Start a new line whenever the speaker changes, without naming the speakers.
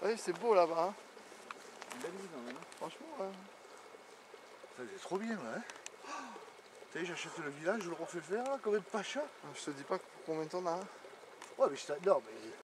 Ouais, c'est beau là-bas. Hein.
Belle vue quand même.
Franchement, ouais.
Ça c'est trop bien là. Hein. Tu sais, j'achète le village, je le refais faire là, comme un pacha.
Je te dis pas combien t'en as. Hein.
Ouais, mais non, mais